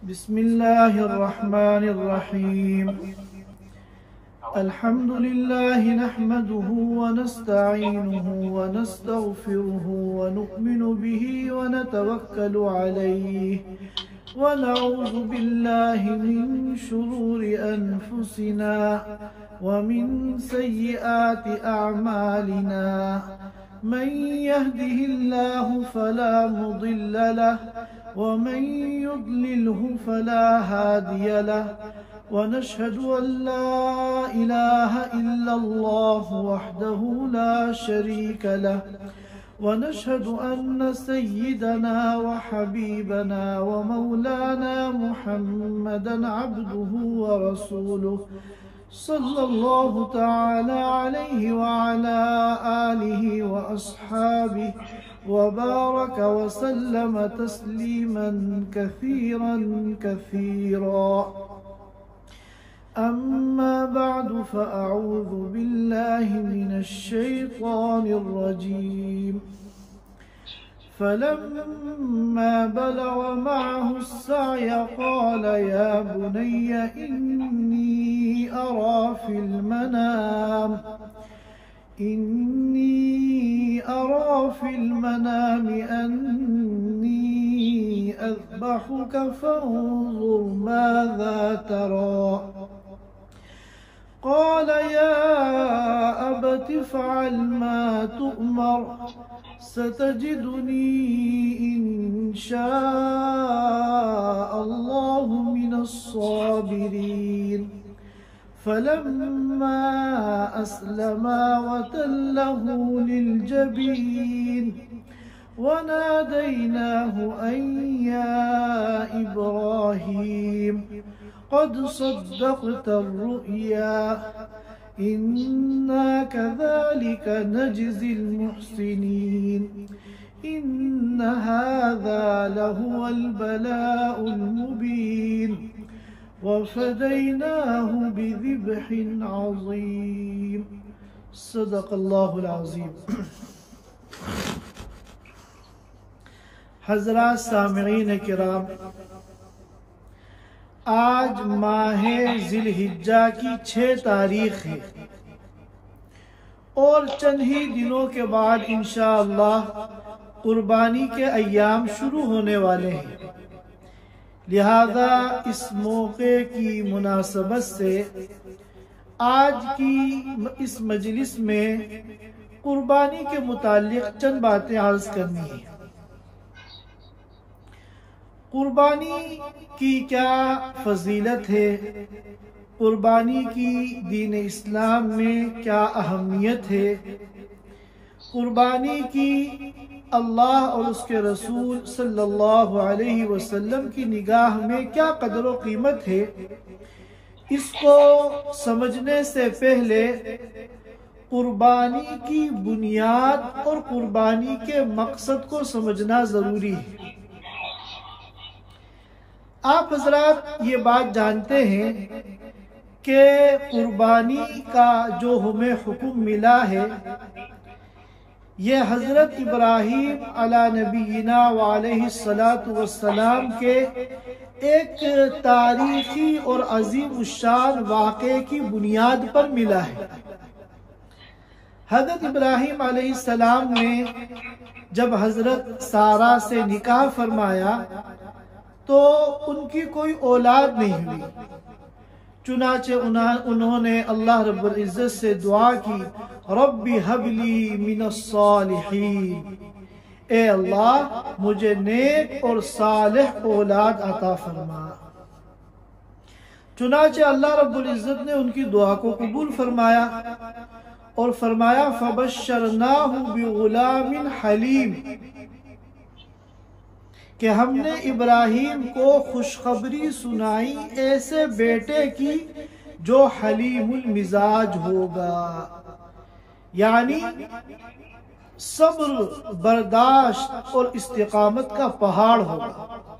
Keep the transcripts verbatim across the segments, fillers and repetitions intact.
بسم الله الرحمن الرحيم. الحمد لله نحمده ونستعينه ونستغفره ونؤمن به ونتوكل عليه ونعوذ بالله من شرور أنفسنا ومن سيئات أعمالنا. من يهده الله فلا مضل له ومن يضلله فلا هادي له، ونشهد أن لا إله إلا الله وحده لا شريك له، ونشهد أن سيدنا وحبيبنا ومولانا محمدا عبده ورسوله صلى الله تعالى عليه وعلى آله وأصحابه وبارك وسلم تسليما كثيرا كثيرا. أما بعد فأعوذ بالله من الشيطان الرجيم. فلما بلغ معه السعي قال يا بني إني أرى في المنام إني أرى في المنام أني أذبحك فانظر ماذا ترى. قال يا أبت افعل ما تؤمر ستجدني إن شاء الله من الصابرين. فلما أسلما وتله للجبين وناديناه أن يا إبراهيم قد صدقت الرؤيا إنا كذلك نجزي المحسنين. إن هذا لهو البلاء المبين وفديناه بذبح عظيم. صدق الله العظيم. حضرات سامعین کرام، آج ماہ ذی الحجہ کی چھ تاریخ ہے اور چند ہی دنوں کے بعد انشاءاللہ قربانی کے ایام شروع ہونے والے ہیں. لہذا اس موقع کی مناسبت سے آج کی اس مجلس میں قربانی کے متعلق چند باتیں عرض کرنی ہیں. قربانی کی کیا فضیلت ہے، قربانی کی دین اسلام میں کیا اہمیت ہے، قربانی کی اللہ اور اس کے رسول صلی اللہ علیہ وسلم کی نگاہ میں کیا قدر و قیمت ہے، اس کو سمجھنے سے پہلے قربانی کی بنیاد اور قربانی کے مقصد کو سمجھنا ضروری ہے. آپ حضرات یہ بات جانتے ہیں کہ قربانی کا جو ہمیں حکم ملا ہے یہ حضرت ابراہیم علی نبینا وعلیہ السلام کے ایک تاریخی اور عظیم الشان واقعے کی بنیاد پر ملا ہے. حضرت ابراہیم علیہ السلام نے جب حضرت سارہ سے نکاح فرمایا تو ان کی کوئی اولاد نہیں ہوئی. چنانچہ انہوں نے اللہ رب العزت سے دعا کی، رب ہب لی من الصالحین، اے اللہ مجھے نیک اور صالح اولاد عطا فرما. چنانچہ اللہ رب العزت نے ان کی دعا کو قبول فرمایا اور فرمایا فبشرناہ بغلام حلیم، کہ ہم نے ابراہیم کو خوشخبری سنائی ایسے بیٹے کی جو حلیم المزاج ہوگا، یعنی صبر، برداشت اور استقامت کا پہاڑ ہوگا.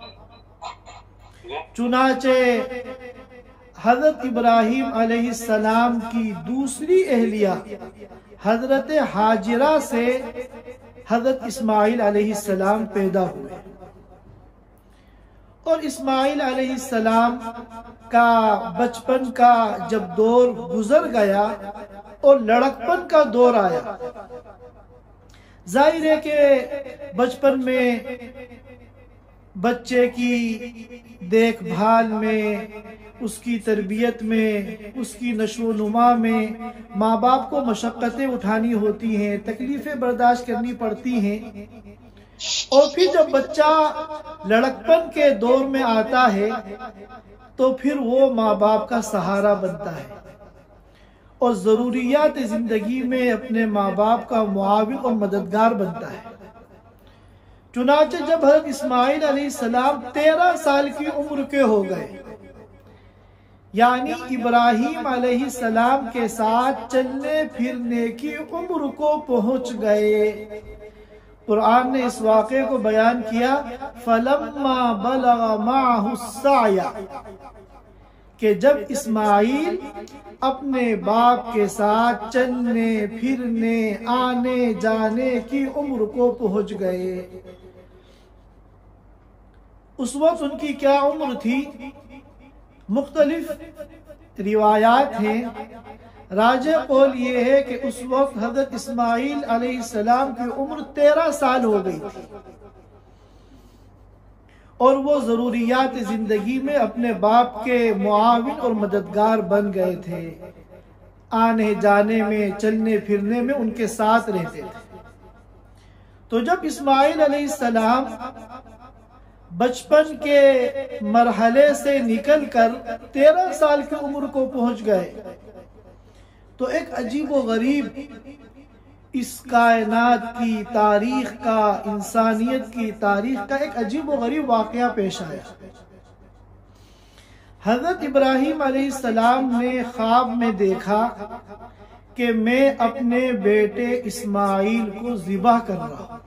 چنانچہ حضرت ابراہیم علیہ السلام کی دوسری اہلیہ حضرت حاجرہ سے حضرت اسماعیل علیہ السلام پیدا ہوئے اور اسماعیل علیہ السلام کا بچپن کا جب دور گزر گیا اور لڑکپن کا دور آیا، ظاہر ہے کہ بچپن میں بچے کی دیکھ بھال میں، اس کی تربیت میں، اس کی نشو و نما میں ماں باپ کو مشقتیں اٹھانی ہوتی ہیں، تکلیفیں برداشت کرنی پڑتی ہیں، اور پھر جب بچہ لڑکپن کے دور میں آتا ہے تو پھر وہ ماں باپ کا سہارا بنتا ہے اور ضروریات زندگی میں اپنے ماں باپ کا معاون اور مددگار بنتا ہے۔ چنانچہ جب حضرت اسماعیل علیہ السلام تیرہ سال کی عمر کے ہو گئے، یعنی ابراہیم علیہ السلام کے ساتھ چلنے پھرنے کی عمر کو پہنچ گئے، قرآن نے اس واقعے کو بیان کیا فَلَمَّا بَلَغَ مَعَهُ السَّعْيَ، کہ جب اسماعیل اپنے باپ کے ساتھ چلنے پھرنے آنے جانے کی عمر کو پہنچ گئے۔ اس وقت ان کی کیا عمر تھی؟ مختلف روایات ہیں، راجح قول یہ ہے کہ اس وقت حضرت اسماعیل علیہ السلام کی عمر تیرہ سال ہو گئی تھی اور وہ ضروریات زندگی میں اپنے باپ کے معاون اور مددگار بن گئے تھے، آنے جانے میں چلنے پھرنے میں ان کے ساتھ رہتے تھے۔ تو جب اسماعیل علیہ السلام بچپن کے مرحلے سے نکل کر تیرہ سال کی عمر کو پہنچ گئے تو ایک عجیب و غریب اس کائنات کی تاریخ کا، انسانیت کی تاریخ کا ایک عجیب و غریب واقعہ پیش آیا۔ حضرت ابراہیم علیہ السلام نے خواب میں دیکھا کہ میں اپنے بیٹے اسماعیل کو ذبح کر رہا ہوں۔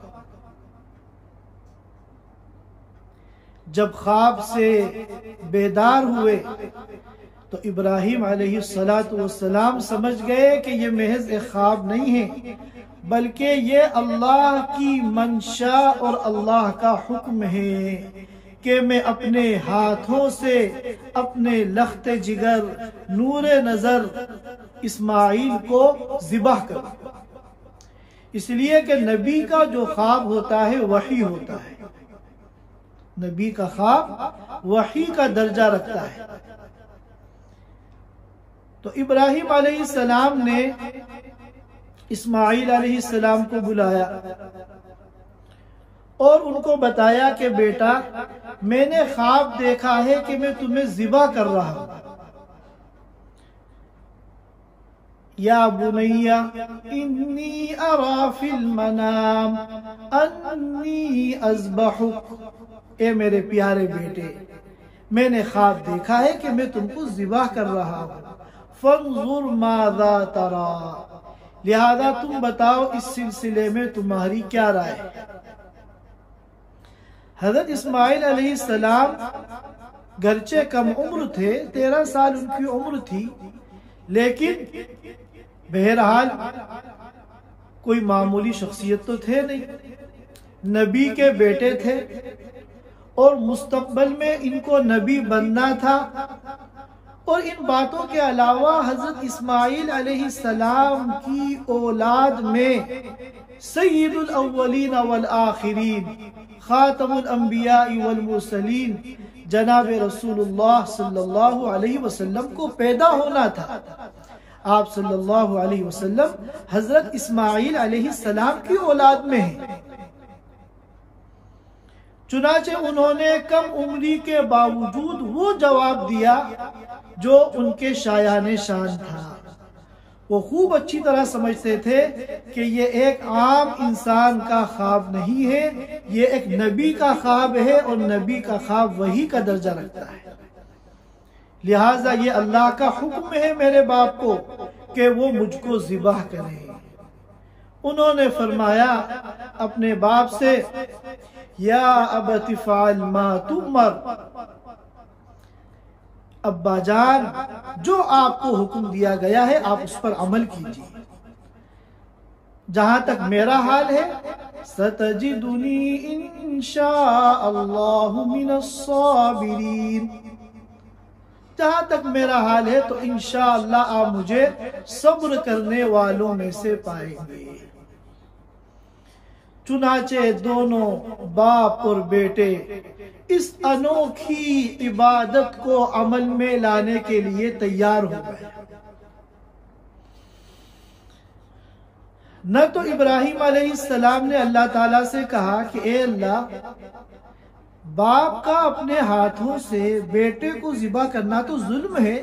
جب خواب سے بیدار ہوئے تو ابراہیم علیہ السلام سمجھ گئے کہ یہ محض ایک خواب نہیں ہے، بلکہ یہ اللہ کی منشا اور اللہ کا حکم ہے کہ میں اپنے ہاتھوں سے اپنے لخت جگر نور نظر اسماعیل کو ذبح کروں، اس لیے کہ نبی کا جو خواب ہوتا ہے وحی ہوتا ہے، نبی کا خواب وحی کا درجہ رکھتا ہے۔ تو ابراہیم علیہ السلام نے اسماعیل علیہ السلام کو بلایا اور ان کو بتایا کہ بیٹا میں نے خواب دیکھا ہے کہ میں تمہیں ذبح کر رہا ہوں۔ یا بنی انی ارا فی المنام انی اذبحک، اے میرے پیارے بیٹے میں نے خواب دیکھا ہے کہ میں تم کو ذبح کر رہا ہوں، فانظر ماذا تری، لہذا تم بتاؤ اس سلسلے میں تمہاری کیا رائے۔ حضرت اسماعیل علیہ السلام گرچہ کم عمر تھے، تیرہ سال ان کی عمر تھی، لیکن بہرحال کوئی معمولی شخصیت تو تھے نہیں، نبی کے بیٹے تھے اور مستقبل میں ان کو نبی بننا تھا۔ اور ان باتوں کے علاوہ حضرت اسماعیل علیہ السلام کی اولاد میں سید الاولین والآخرین، خاتم الانبیاء والمرسلین جناب رسول اللہ صلی اللہ علیہ وسلم کو پیدا ہونا تھا۔ آپ صلی اللہ علیہ وسلم حضرت اسماعیل علیہ السلام کی اولاد میں ہیں، چنانچہ انہوں نے کم عمری کے باوجود وہ جواب دیا جو ان کے شایان شان تھا۔ وہ خوب اچھی طرح سمجھتے تھے کہ یہ ایک عام انسان کا خواب نہیں ہے، یہ ایک نبی کا خواب ہے اور نبی کا خواب وحی کا درجہ رکھتا ہے، لہٰذا یہ اللہ کا حکم ہے میرے باپ کو کہ وہ مجھ کو ذبح کرے۔ انہوں نے فرمایا اپنے باپ سے یا ابت افعل ما تؤمر، ابا جان جو آپ کو حکم دیا گیا ہے آپ اس پر عمل کیجیے، جہاں تک میرا حال ہے ستجدنی انشاء اللہ من الصابرین، جہاں تک میرا حال ہے تو انشاءاللہ آپ مجھے صبر کرنے والوں میں سے پائیں گے۔ چنانچہ دونوں باپ اور بیٹے اس انوکھی عبادت کو عمل میں لانے کے لیے تیار ہو گئے۔ نہ تو ابراہیم علیہ السلام نے اللہ تعالیٰ سے کہا کہ اے اللہ، باپ کا اپنے ہاتھوں سے بیٹے کو ذبح کرنا تو ظلم ہے،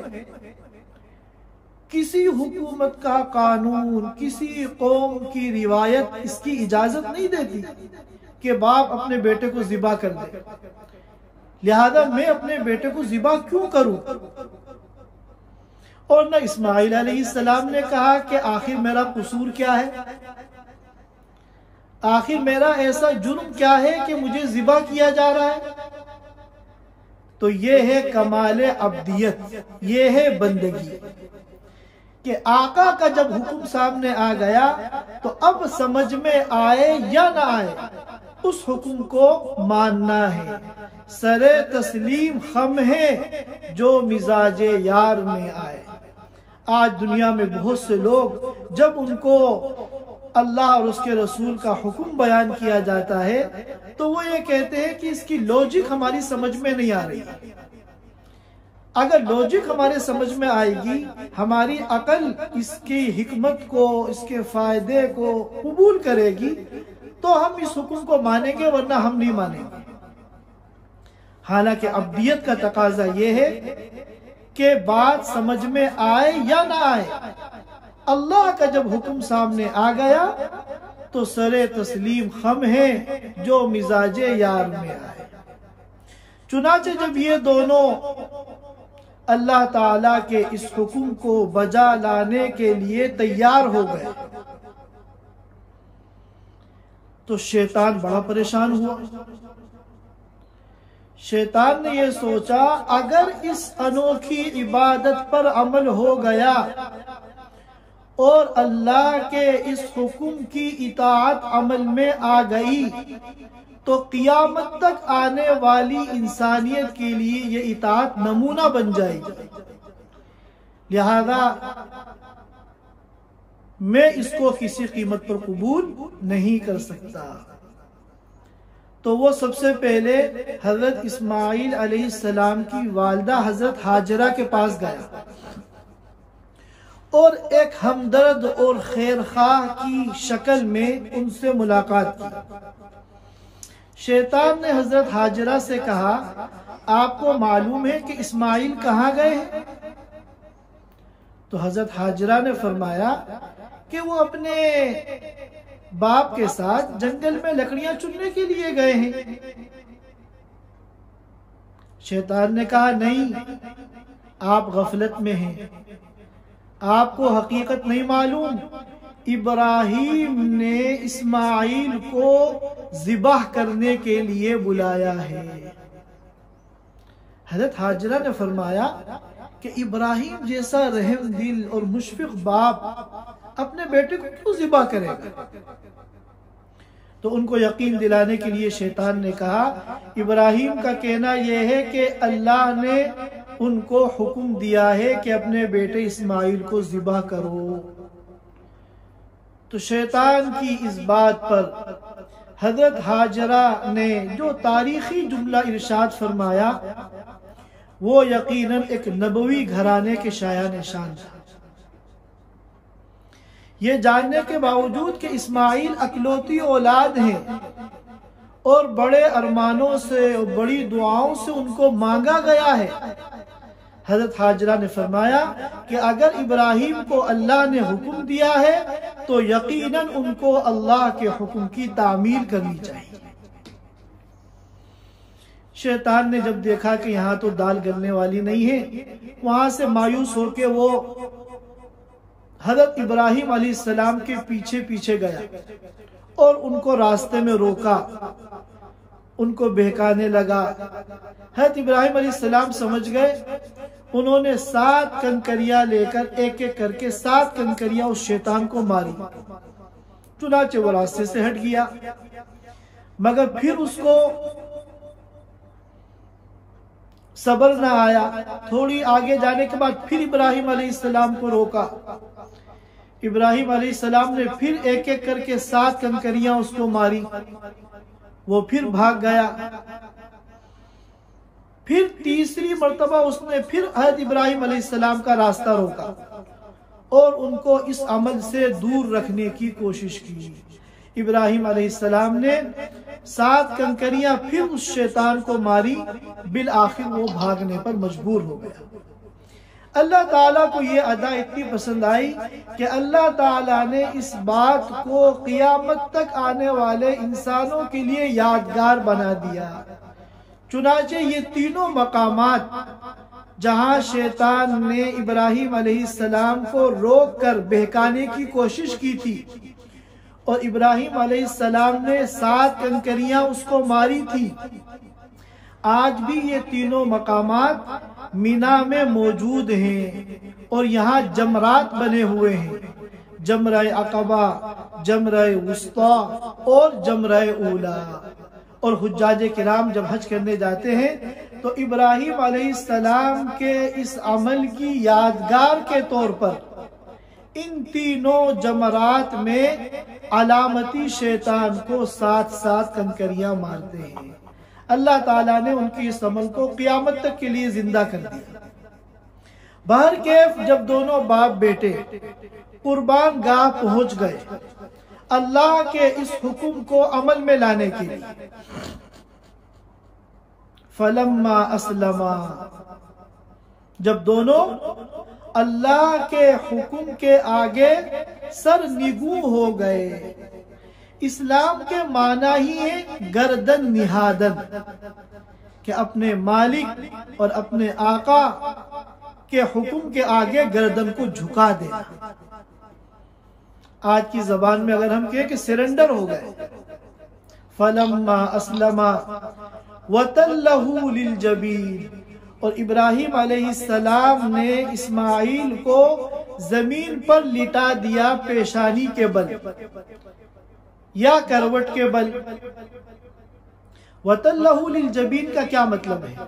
کسی حکومت کا قانون، کسی قوم کی روایت اس کی اجازت نہیں دیتی کہ باپ اپنے بیٹے کو ذبح کر دے، لہذا میں اپنے بیٹے کو ذبح کیوں کروں؟ اور نہ اسماعیل علیہ السلام نے کہا کہ آخر میرا قصور کیا ہے، آخر میرا ایسا جرم کیا ہے کہ مجھے ذبح کیا جا رہا ہے۔ تو یہ ہے کمال عبدیت، یہ ہے بندگی، کہ آقا کا جب حکم سامنے آ گیا تو اب سمجھ میں آئے یا نہ آئے اس حکم کو ماننا ہے۔ سر تسلیم خم ہے جو مزاج یار میں آئے۔ آج دنیا میں بہت سے لوگ جب ان کو اللہ اور اس کے رسول کا حکم بیان کیا جاتا ہے تو وہ یہ کہتے ہیں کہ اس کی لوجک ہماری سمجھ میں نہیں آ رہی۔ اگر لوجک ہمارے سمجھ میں آئے گی، ہماری عقل اس کی حکمت کو، اس کے فائدے کو قبول کرے گی تو ہم اس حکم کو مانیں گے، ورنہ ہم نہیں مانیں گے۔ حالانکہ عبدیت کا تقاضا یہ ہے کہ بات سمجھ میں آئے یا نہ آئے، اللہ کا جب حکم سامنے آ گیا تو سر تسلیم خم ہے جو مزاج یار میں آئے۔ چنانچہ جب یہ دونوں اللہ تعالیٰ کے اس حکم کو بجا لانے کے لیے تیار ہو گئے تو شیطان بڑا پریشان ہوا۔ شیطان نے یہ سوچا اگر اس انوکھی عبادت پر عمل ہو گیا اور اللہ کے اس حکم کی اطاعت عمل میں آ گئی تو قیامت تک آنے والی انسانیت کے لیے یہ اطاعت نمونہ بن جائے گی، لہذا میں اس کو کسی قیمت پر قبول نہیں کر سکتا۔ تو وہ سب سے پہلے حضرت اسماعیل علیہ السلام کی والدہ حضرت ہاجرہ کے پاس گیا اور ایک ہمدرد اور خیرخواہ کی شکل میں ان سے ملاقات کی۔ شیطان نے حضرت ہاجرہ سے کہا آپ کو معلوم ہے کہ اسماعیل کہاں گئے ہیں؟ تو حضرت ہاجرہ نے فرمایا کہ وہ اپنے باپ کے ساتھ جنگل میں لکڑیاں چننے کے لیے گئے ہیں۔ شیطان نے کہا نہیں، آپ غفلت میں ہیں، آپ کو حقیقت نہیں معلوم، ابراہیم نے اسماعیل کو ذبح کرنے کے لیے بلایا ہے۔ حضرت ہاجرہ نے فرمایا کہ ابراہیم جیسا رحم دل اور مشفق باپ اپنے بیٹے کو کیوں ذبح کرے گا؟ تو ان کو یقین دلانے کے لیے شیطان نے کہا ابراہیم کا کہنا یہ ہے کہ اللہ نے ان کو حکم دیا ہے کہ اپنے بیٹے اسماعیل کو ذبح کرو۔ تو شیطان کی اس بات پر حضرت ہاجرہ نے جو تاریخی جملہ ارشاد فرمایا وہ یقیناً ایک نبوی گھرانے کے شایان نشان تھا۔ یہ جاننے کے باوجود کہ اسماعیل اکلوتی اولاد ہیں اور بڑے ارمانوں سے اور بڑی دعاؤں سے ان کو مانگا گیا ہے، حضرت ہاجرہ نے فرمایا کہ اگر ابراہیم کو اللہ نے حکم دیا ہے تو یقیناً ان کو اللہ کے حکم کی تعمیل کرنی چاہیے۔ شیطان نے جب دیکھا کہ یہاں تو دال گلنے والی نہیں ہے، وہاں سے مایوس ہو کے وہ حضرت ابراہیم علیہ السلام کے پیچھے پیچھے گیا اور ان کو راستے میں روکا، ان کو بہکانے لگا۔ حضرت ابراہیم علیہ السلام سمجھ گئے، انہوں نے سات کنکریاں لے کر ایک ایک کر کے سات کنکریاں اس شیطان کو ماری۔ چنانچہ وہ راستے سے ہٹ گیا، مگر پھر اس کو صبر نہ آیا۔ تھوڑی آگے جانے کے بعد پھر ابراہیم علیہ السلام کو روکا۔ ابراہیم علیہ السلام نے پھر ایک ایک کر کے سات کنکریاں اس کو ماری، وہ پھر بھاگ گیا۔ پھر تیسری مرتبہ اس نے پھر حضرت ابراہیم علیہ السلام کا راستہ روکا اور ان کو اس عمل سے دور رکھنے کی کوشش کی۔ ابراہیم علیہ السلام نے سات کنکریاں پھر اس شیطان کو ماری، بالآخر وہ بھاگنے پر مجبور ہو گیا۔ اللہ تعالیٰ کو یہ ادا اتنی پسند آئی کہ اللہ تعالیٰ نے اس بات کو قیامت تک آنے والے انسانوں کے لیے یادگار بنا دیا۔ چنانچہ یہ تینوں مقامات جہاں شیطان نے ابراہیم علیہ السلام کو روک کر بہکانے کی کوشش کی تھی اور ابراہیم علیہ السلام نے سات کنکریاں اس کو ماری تھی، آج بھی یہ تینوں مقامات مینا میں موجود ہیں اور یہاں جمرات بنے ہوئے ہیں، جمرہ عقبہ، جمرہ وسطیٰ اور جمرہ اولا۔ اور حجاج کرام جب حج کرنے جاتے ہیں تو ابراہیم علیہ السلام کے اس عمل کی یادگار کے طور پر ان تینوں جمرات میں علامتی شیطان کو سات سات کنکریاں مارتے ہیں۔ اللہ تعالیٰ نے ان کی اس عمل کو قیامت تک کے لیے زندہ کر دیا۔ بہرکیف جب دونوں باپ بیٹے قربان گاہ پہنچ گئے اللہ کے اس حکم کو عمل میں لانے کے لیے، فلما اسلما، جب دونوں اللہ کے حکم کے آگے سر نگو ہو گئے۔ اسلام کے معنی ہی ہے گردن نہادن، کہ اپنے مالک اور اپنے آقا کے حکم کے آگے گردن کو جھکا دینا۔ آج کی زبان میں اگر ہم کہیں کہ سرنڈر ہو گئے۔ فلما اسلما وتلہ للجبین، اور ابراہیم علیہ السلام نے اسماعیل کو زمین پر لٹا دیا پیشانی کے بل یا کروٹ کے بل۔ وتلہ للجبین کا کیا مطلب ہے؟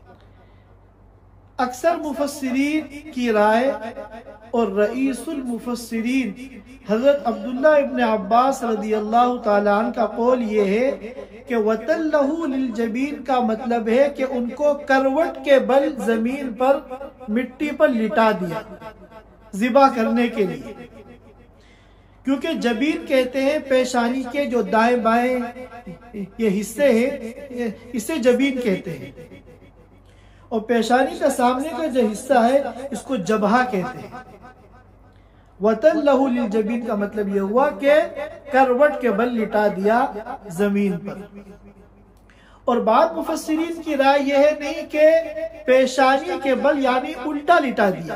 اکثر مفسرین کی رائے اور رئیس المفسرین حضرت عبداللہ ابن عباس رضی اللہ تعالیٰ عنہ کا قول یہ ہے کہ وَتَلَّهُ لِلْجَبِينَ کا مطلب ہے کہ ان کو کروٹ کے بل زمین پر مٹی پر لٹا دیا ذبح کرنے کے لیے، کیونکہ جبین کہتے ہیں پیشانی کے جو دائیں بائیں یہ حصے ہیں، اسے جبین کہتے ہیں، اور پیشانی کا سامنے کا جو حصہ ہے اس کو جبہہ کہتے ہیں۔ وَتَلَّهُ لِلْجَبِينَ کا مطلب یہ ہوا کہ کروٹ کے بل لٹا دیا زمین پر۔ اور بعض مفسرین کی رائے یہ ہے نہیں کہ پیشانی کے بل یعنی الٹا لٹا دیا۔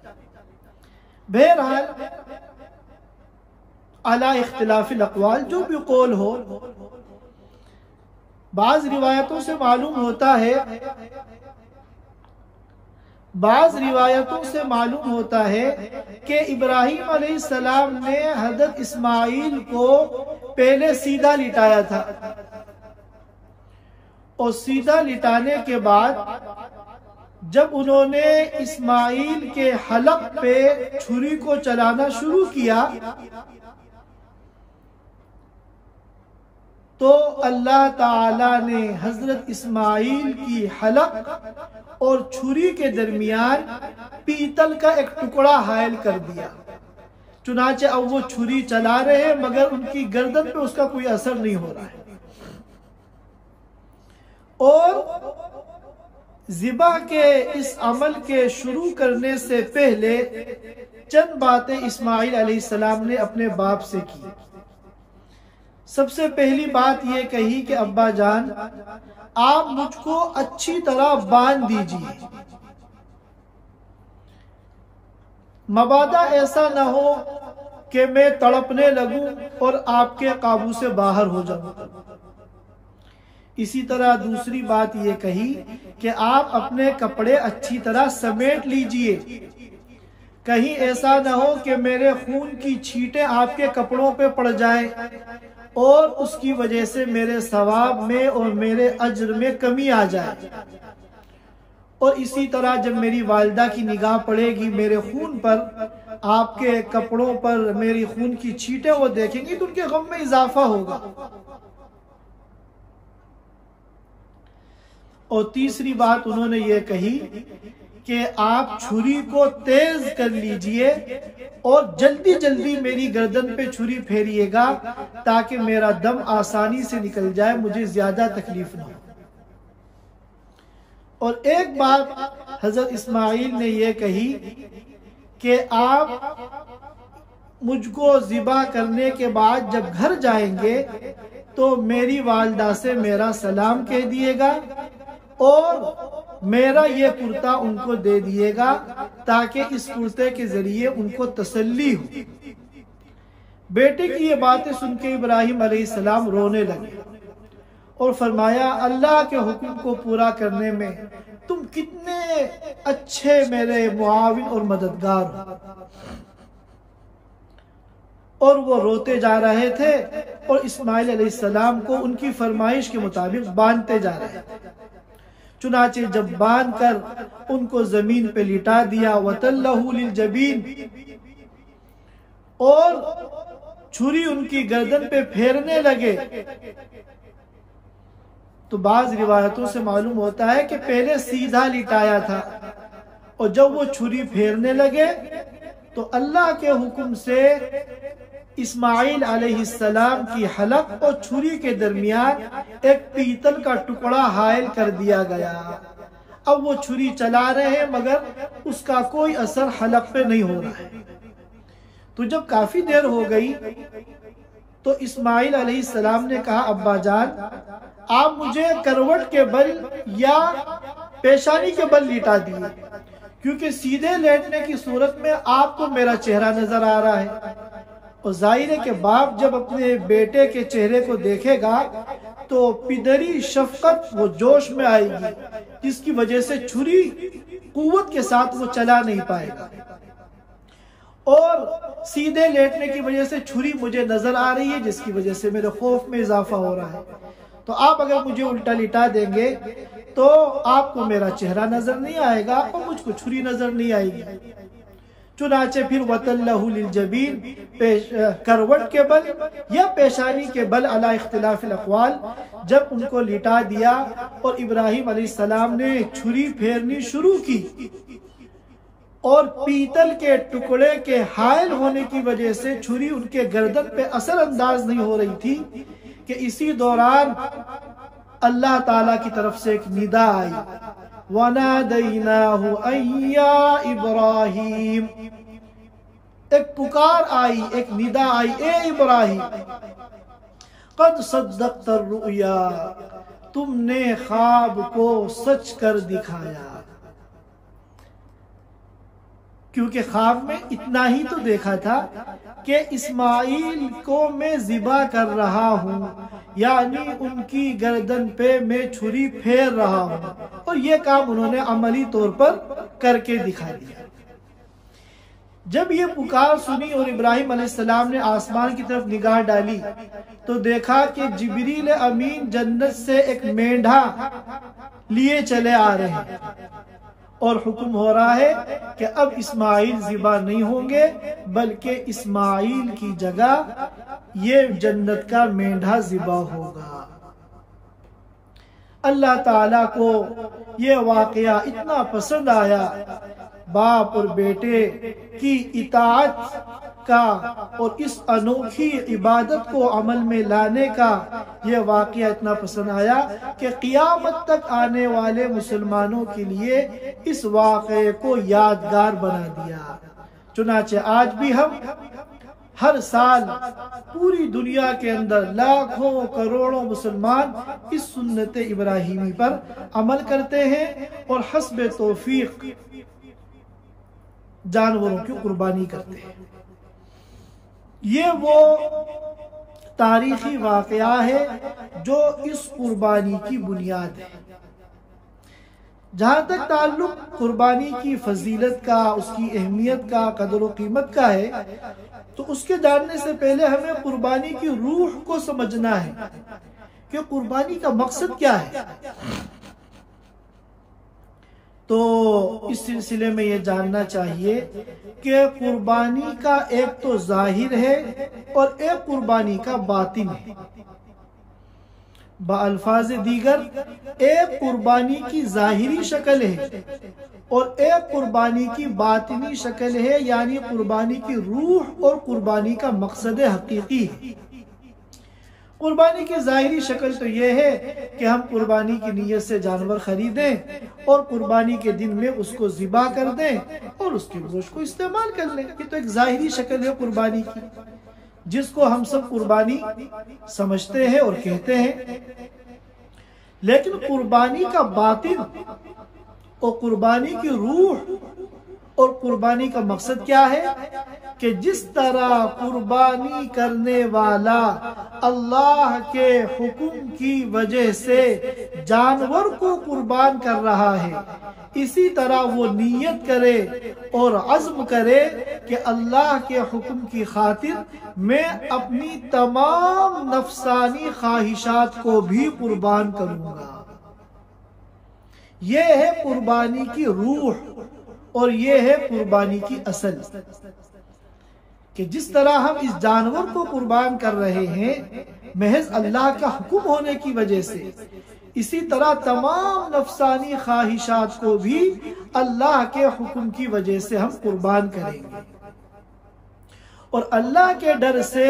بہرحال علی اختلاف الاقوال، جو بھی قول ہو، بعض روایتوں سے معلوم ہوتا ہے بعض روایتوں سے معلوم ہوتا ہے کہ ابراہیم علیہ السلام نے حضرت اسماعیل کو پہلے سیدھا لٹایا تھا، اور سیدھا لٹانے کے بعد جب انہوں نے اسماعیل کے حلق پہ چھری کو چلانا شروع کیا تو اللہ تعالیٰ نے حضرت اسماعیل کی حلق اور چھری کے درمیان پیتل کا ایک ٹکڑا حائل کر دیا، چنانچہ اب وہ چھری چلا رہے ہیں مگر ان کی گردن پہ اس کا کوئی اثر نہیں ہو رہا ہے۔ اور ذبح کے اس عمل کے شروع کرنے سے پہلے چند باتیں اسماعیل علیہ السلام نے اپنے باپ سے کی۔ سب سے پہلی بات یہ کہی کہ ابا جان آپ مجھ کو اچھی طرح باندھ دیجیے، مبادا ایسا نہ ہو کہ میں تڑپنے لگوں اور آپ کے قابو سے باہر ہو جاؤں۔ اسی طرح دوسری بات یہ کہی کہ آپ اپنے کپڑے اچھی طرح سمیٹ لیجئے، کہیں ایسا نہ ہو کہ میرے خون کی چھینٹیں آپ کے کپڑوں پہ پڑ جائیں اور اس کی وجہ سے میرے ثواب میں اور میرے اجر میں کمی آ جائے۔ اور اسی طرح جب میری والدہ کی نگاہ پڑے گی میرے خون پر، آپ کے کپڑوں پر میری خون کی چھینٹیں وہ دیکھیں گی تو ان کے غم میں اضافہ ہوگا۔ اور تیسری بات انہوں نے یہ کہی کہ آپ چھری کو تیز کر لیجئے اور جلدی جلدی میری گردن پہ چھری پھیریے گا تاکہ میرا دم آسانی سے نکل جائے، مجھے زیادہ تکلیف نہ ہو۔ اور ایک بات حضرت اسماعیل نے یہ کہی کہ آپ مجھ کو ذبح کرنے کے بعد جب گھر جائیں گے تو میری والدہ سے میرا سلام کہہ دیے گا اور میرا یہ کرتا ان کو دے دیے گا تاکہ اس کرتے کے ذریعے ان کو تسلی ہو۔ بیٹے کی یہ باتیں سن کے ابراہیم علیہ السلام رونے لگے اور فرمایا اللہ کے حکم کو پورا کرنے میں تم کتنے اچھے میرے معاون اور مددگار ہو۔ اور وہ روتے جا رہے تھے اور اسماعیل علیہ السلام کو ان کی فرمائش کے مطابق باندھتے جا رہے تھے۔ چنانچہ جب باندھ کر ان کو زمین پہ لٹا دیا وَتَلَّهُ لِلْجَبِينِ، اور چھری ان کی گردن پہ پھیرنے لگے، تو بعض روایتوں سے معلوم ہوتا ہے کہ پہلے سیدھا لٹایا تھا اور جب وہ چھری پھیرنے لگے تو اللہ کے حکم سے اسماعیل علیہ السلام کی حلق اور چھری کے درمیان ایک پیتل کا ٹکڑا حائل کر دیا گیا۔ اب وہ چھری چلا رہے ہیں مگر اس کا کوئی اثر حلق پہ نہیں ہو رہا ہے۔ تو جب کافی دیر ہو گئی تو اسماعیل علیہ السلام نے کہا ابا جان آپ مجھے کروٹ کے بل یا پیشانی کے بل لٹا دیے، کیونکہ سیدھے لیٹنے کی صورت میں آپ کو میرا چہرہ نظر آ رہا ہے، اور ظاہر ہے کہ باپ جب اپنے بیٹے کے چہرے کو دیکھے گا تو پدری شفقت وہ جوش میں آئے گی، جس کی وجہ سے چھری قوت کے ساتھ وہ چلا نہیں پائے گا، اور سیدھے لیٹنے کی وجہ سے چھری مجھے نظر آ رہی ہے جس کی وجہ سے میرے خوف میں اضافہ ہو رہا ہے۔ تو آپ اگر مجھے الٹا لٹا دیں گے تو آپ کو میرا چہرہ نظر نہیں آئے گا اور مجھ کو چھری نظر نہیں آئے گی۔ چنانچہ پھر وَتَلَّهُ لِلْجَبِينِ، کروٹ کے بل یا پیشانی کے بل علی اختلاف الاقوال، جب ان کو لٹا دیا اور ابراہیم علیہ السلام نے چھری پھیرنی شروع کی اور پیتل کے ٹکڑے کے حائل ہونے کی وجہ سے چھری ان کے گردن پہ اثر انداز نہیں ہو رہی تھی کہ اسی دوران اللہ تعالیٰ کی طرف سے ایک ندا آئی وَنَادَيْنَاهُ أَن يَا إِبْرَاهِيمُ، ایک پکار آئی، ایک ندا آئی، اے ابراہیم قَدْ صَدَّقْتَ الرُّؤْيَا، تم نے خواب کو سچ کر دکھایا۔ کیونکہ خواب میں اتنا ہی تو دیکھا تھا کہ اسماعیل کو میں ذبح کر رہا ہوں، یعنی ان کی گردن پہ میں چھری پھیر رہا ہوں، اور یہ کام انہوں نے عملی طور پر کر کے دکھا دیا۔ جب یہ پکار سنی اور ابراہیم علیہ السلام نے آسمان کی طرف نگاہ ڈالی تو دیکھا کہ جبریل امین جنت سے ایک مینڈھا لیے چلے آ رہے ہیں، اور حکم ہو رہا ہے کہ اب اسماعیل ذبح نہیں ہوں گے بلکہ اسماعیل کی جگہ یہ جنت کا مینڈھا ذبح ہوگا۔ اللہ تعالیٰ کو یہ واقعہ اتنا پسند آیا، باپ اور بیٹے کی اطاعت کا اور اس انوکھی عبادت کو عمل میں لانے کا یہ واقعہ اتنا پسند آیا کہ قیامت تک آنے والے مسلمانوں کے لیے اس واقعے کو یادگار بنا دیا۔ چنانچہ آج بھی ہم ہر سال پوری دنیا کے اندر لاکھوں کروڑوں مسلمان اس سنت ابراہیمی پر عمل کرتے ہیں اور حسب توفیق جانوروں کی قربانی کرتے ہیں۔ یہ وہ تاریخی واقعہ ہے جو اس قربانی کی بنیاد ہے۔ جہاں تک تعلق قربانی کی فضیلت کا، اس کی اہمیت کا، قدر و قیمت کا ہے، تو اس کے جاننے سے پہلے ہمیں قربانی کی روح کو سمجھنا ہے کہ قربانی کا مقصد کیا ہے۔ تو اس سلسلے میں یہ جاننا چاہیے کہ قربانی کا ایک تو ظاہر ہے اور ایک قربانی کا باطن ہے۔ بالفاظ دیگر، ایک قربانی کی ظاہری شکل ہے اور ایک قربانی کی باطنی شکل ہے، یعنی قربانی کی روح اور قربانی کا مقصد حقیقی ہے۔ قربانی کی ظاہری شکل تو یہ ہے کہ ہم قربانی کی نیت سے جانور خریدیں اور قربانی کے دن میں اس کو ذبح کر دیں اور اس کے گوشت کو استعمال کر لیں۔ یہ تو ایک ظاہری شکل ہے قربانی کی، جس کو ہم سب قربانی سمجھتے ہیں اور کہتے ہیں۔ لیکن قربانی کا باطن اور قربانی کی روح اور قربانی کا مقصد کیا ہے کہ جس طرح قربانی کرنے والا اللہ کے حکم کی وجہ سے جانور کو قربان کر رہا ہے، اسی طرح وہ نیت کرے اور عزم کرے کہ اللہ کے حکم کی خاطر میں اپنی تمام نفسانی خواہشات کو بھی قربان کروں گا۔ یہ ہے قربانی کی روح اور یہ ہے قربانی کی اصل، کہ جس طرح ہم اس جانور کو قربان کر رہے ہیں محض اللہ کا حکم ہونے کی وجہ سے، اسی طرح تمام نفسانی خواہشات کو بھی اللہ کے حکم کی وجہ سے ہم قربان کریں گے۔ اور اللہ کے ڈر سے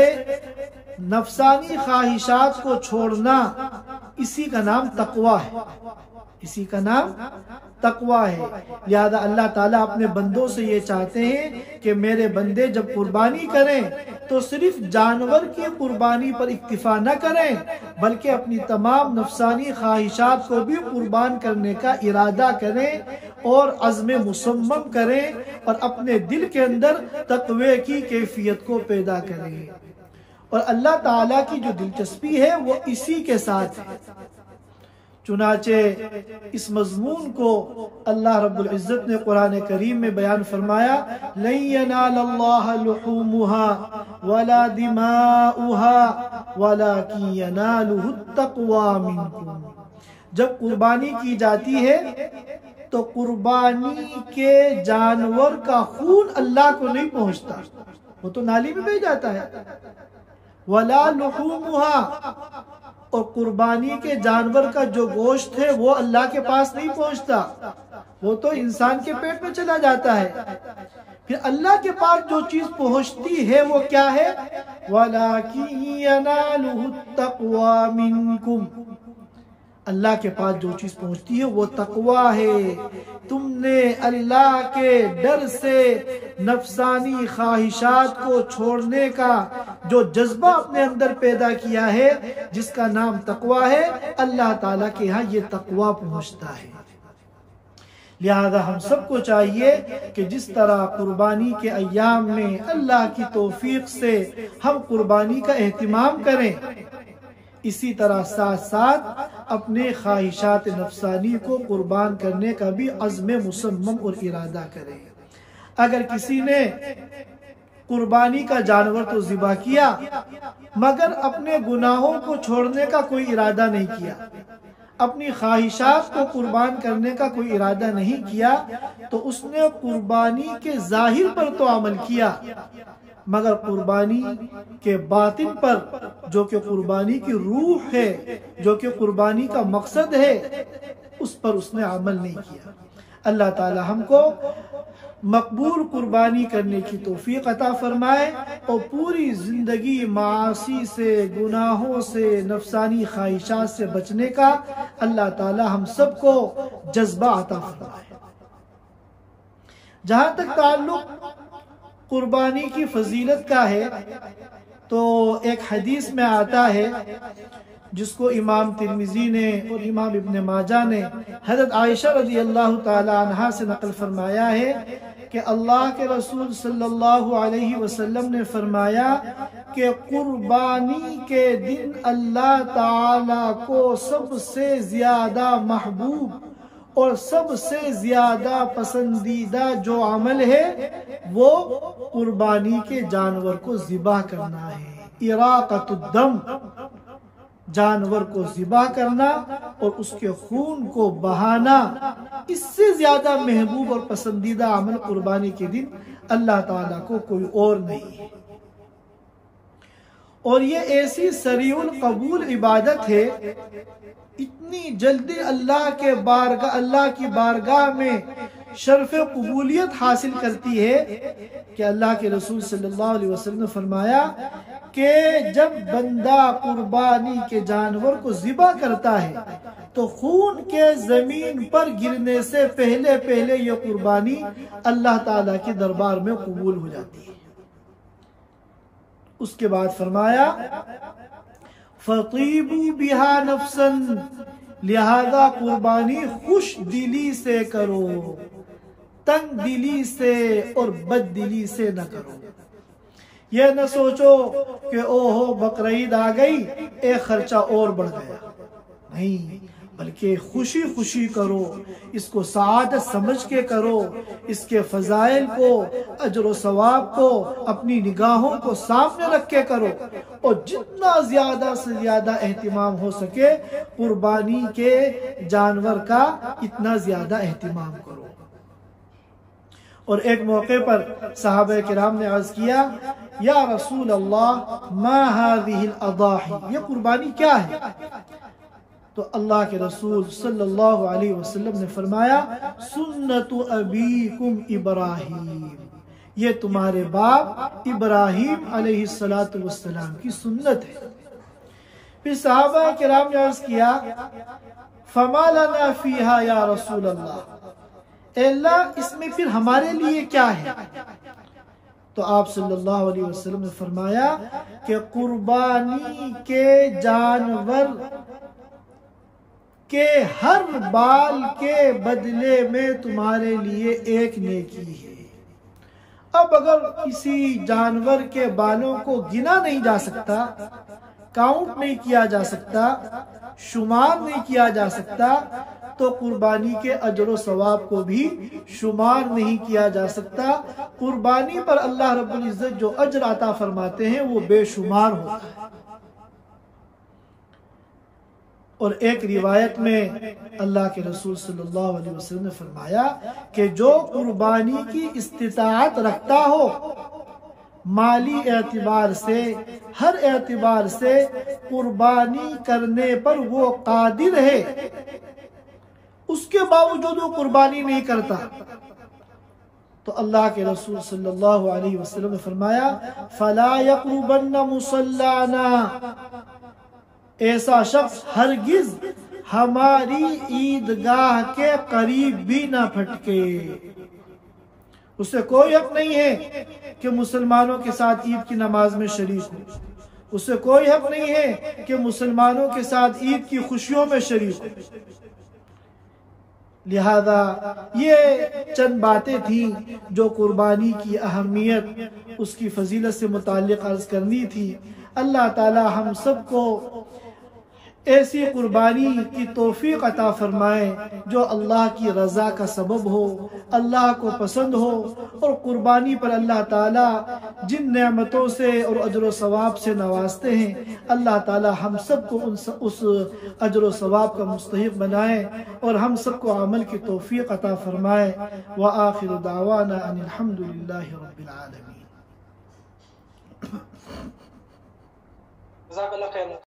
نفسانی خواہشات کو چھوڑنا، اسی کا نام تقوی ہے، اسی کا نام تقوی ہے۔ لہذا اللہ تعالیٰ اپنے بندوں سے یہ چاہتے ہیں کہ میرے بندے جب قربانی کریں تو صرف جانور کی قربانی پر اکتفا نہ کریں، بلکہ اپنی تمام نفسانی خواہشات کو بھی قربان کرنے کا ارادہ کریں اور عزم مصمم کریں اور اپنے دل کے اندر تقوی کی کیفیت کو پیدا کریں۔ اور اللہ تعالیٰ کی جو دلچسپی ہے وہ اسی کے ساتھ ہے۔ چنانچہ اس مضمون کو اللہ رب العزت نے قرآن کریم میں بیان فرمایا، لَن يَنَالَ اللَّهَ لُحُومُهَا وَلَا دِمَاؤُهَا وَلَكِنْ يَنَالُهُ التَّقْوَى مِنْكُمْ۔ جب قربانی کی جاتی ہے تو قربانی کے جانور کا خون اللہ کو نہیں پہنچتا، وہ تو نالی میں بہہ جاتا ہے۔ وَلَا لُحُومُهَا، اور قربانی کے جانور کا جو گوشت ہے وہ اللہ کے پاس نہیں پہنچتا، وہ تو انسان کے پیٹ میں چلا جاتا ہے۔ پھر اللہ کے پاس جو چیز پہنچتی ہے وہ کیا ہے؟ وَلَكِنْ يَنَالُهُ التَّقْوَى مِنْكُمْ، اللہ کے پاس جو چیز پہنچتی ہے وہ تقوی ہے۔ تم نے اللہ کے ڈر سے نفسانی خواہشات کو چھوڑنے کا جو جذبہ اپنے اندر پیدا کیا ہے، جس کا نام تقوی ہے، اللہ تعالیٰ کے ہاں یہ تقوی پہنچتا ہے۔ لہذا ہم سب کو چاہیے کہ جس طرح قربانی کے ایام میں اللہ کی توفیق سے ہم قربانی کا اہتمام کریں، اسی طرح ساتھ ساتھ اپنے خواہشات نفسانی کو قربان کرنے کا بھی عزم مصمم اور ارادہ کریں۔ اگر کسی نے قربانی کا جانور تو ذبح کیا مگر اپنے گناہوں کو چھوڑنے کا کوئی ارادہ نہیں کیا، اپنی خواہشات کو قربان کرنے کا کوئی ارادہ نہیں کیا، تو اس نے قربانی کے ظاہر پر تو عمل کیا مگر قربانی کے باطن پر، جو کہ قربانی کی روح ہے، جو کہ قربانی کا مقصد ہے، اس پر اس نے عمل نہیں کیا۔ اللہ تعالی ہم کو مقبول قربانی کرنے کی توفیق عطا فرمائے اور پوری زندگی معاصی سے، گناہوں سے، نفسانی خواہشات سے بچنے کا اللہ تعالی ہم سب کو جذبہ عطا فرمائے۔ جہاں تک تعلق قربانی کی فضیلت کا ہے تو ایک حدیث میں آتا ہے جس کو امام ترمذی نے اور امام ابن ماجہ نے حضرت عائشہ رضی اللہ تعالی عنہا سے نقل فرمایا ہے کہ اللہ کے رسول صلی اللہ علیہ وسلم نے فرمایا کہ قربانی کے دن اللہ تعالی کو سب سے زیادہ محبوب اور سب سے زیادہ پسندیدہ جو عمل ہے وہ قربانی کے جانور کو ذبح کرنا ہے۔ اراقۃ الدم، جانور کو ذبح کرنا اور اس کے خون کو بہانا، اس سے زیادہ محبوب اور پسندیدہ عمل قربانی کے دن اللہ تعالیٰ کو کوئی اور نہیں ہے۔ اور یہ ایسی سریع القبول عبادت ہے، اتنی جلدی اللہ کے بارگاہ اللہ کی بارگاہ میں شرف قبولیت حاصل کرتی ہے کہ اللہ کے رسول صلی اللہ علیہ وسلم نے فرمایا کہ جب بندہ قربانی کے جانور کو ذبح کرتا ہے تو خون کے زمین پر گرنے سے پہلے پہلے یہ قربانی اللہ تعالیٰ کے دربار میں قبول ہو جاتی ہے۔ اس کے بعد فرمایا فَطِيبُوا بِهَا نَفْسًا، لہذا قربانی خوش دلی سے کرو، تنگ دلی سے اور بد دلی سے نہ کرو۔ یہ نہ سوچو کہ اوہو بقرعید آ گئی ایک خرچہ اور بڑھ گیا، نہیں، بلکہ خوشی خوشی کرو، اس کو سعادت سمجھ کے کرو، اس کے فضائل کو، اجر و ثواب کو اپنی نگاہوں کو سامنے رکھ کے کرو، اور جتنا زیادہ سے زیادہ اہتمام ہو سکے قربانی کے جانور کا اتنا زیادہ اہتمام کرو۔ اور ایک موقع پر صحابہ کرام نے عرض کیا یا رسول اللہ ما هذه الاضاحی، یہ قربانی کیا ہے؟ تو اللہ کے رسول صلی اللہ علیہ وسلم نے فرمایا سنت ابیکم ابراہیم، یہ تمہارے باپ ابراہیم علیہ السلام کی سنت ہے۔ پھر صحابہ کرام نے عرض کیا فما لنا فیہا یا رسول اللہ، اے اللہ اس میں پھر ہمارے لیے کیا ہے؟ تو آپ صلی اللہ علیہ وسلم نے فرمایا کہ قربانی کے جانور کہ ہر بال کے بدلے میں تمہارے لیے ایک نیکی ہے۔ اب اگر کسی جانور کے بالوں کو گنا نہیں جا سکتا، کاؤنٹ نہیں کیا جا سکتا، شمار نہیں کیا جا سکتا، تو قربانی کے اجر و ثواب کو بھی شمار نہیں کیا جا سکتا۔ قربانی پر اللہ رب العزت جو اجر عطا فرماتے ہیں وہ بے شمار ہوتا ہے۔ اور ایک روایت میں اللہ کے رسول صلی اللہ علیہ وسلم نے فرمایا کہ جو قربانی کی استطاعت رکھتا ہو، مالی اعتبار سے، ہر اعتبار سے قربانی کرنے پر وہ قادر ہے، اس کے باوجود وہ قربانی نہیں کرتا، تو اللہ کے رسول صلی اللہ علیہ وسلم نے فرمایا فَلَا يَقْرُبَنَّ مُصَلَّانَا، ایسا شخص ہرگز ہماری عیدگاہ کے قریب بھی نہ پھٹکے۔ اسے کوئی حق نہیں ہے کہ مسلمانوں کے ساتھ عید کی نماز میں شریک ہو، اسے کوئی حق نہیں ہے کہ مسلمانوں کے ساتھ عید کی خوشیوں میں شریک ہو۔ لہذا یہ چند باتیں تھیں جو قربانی کی اہمیت، اس کی فضیلت سے متعلق عرض کرنی تھی۔ اللہ تعالی ہم سب کو ایسی قربانی کی توفیق عطا فرمائے جو اللہ کی رضا کا سبب ہو، اللہ کو پسند ہو، اور قربانی پر اللہ تعالیٰ جن نعمتوں سے اور اجر و ثواب سے نوازتے ہیں، اللہ تعالیٰ ہم سب کو اس اجر و ثواب کا مستحق بنائے اور ہم سب کو عمل کی توفیق عطا فرمائے۔ وآخر دعوانا ان الحمد للہ رب العالمین۔ جزاک اللہ خیر۔